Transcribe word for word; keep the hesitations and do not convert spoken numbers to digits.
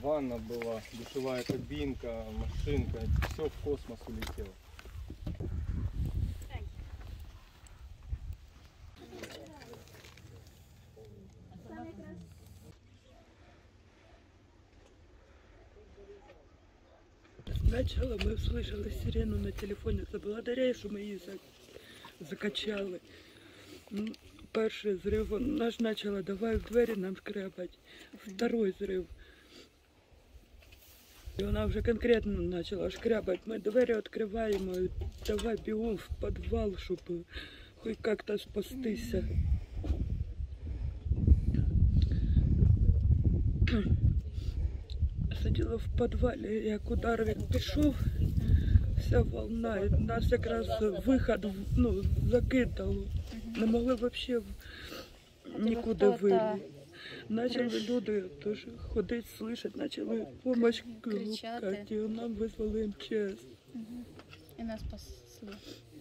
ванна была, душевая кабинка, машинка, все в космос улетело. Сначала мы услышали сирену на телефоне, це благодаря, що ми її закачали. Перший зрив, наш почала, давай в двері нам шкрябать. Второй зрив. І вона вже конкретно почала шкрябати. Ми двері відкриваємо, і давай бігом в підвал, щоб хоч як-то спастися. Сиділа в підвалі, як удар він пішов, вся волна, і нас якраз вихід, ну, закидало. Не могли взагалі нікуди вийти. Почали люди теж ходити, слухати, почали допомогу гукати, і нам визвали ем че ес. І нас спасли.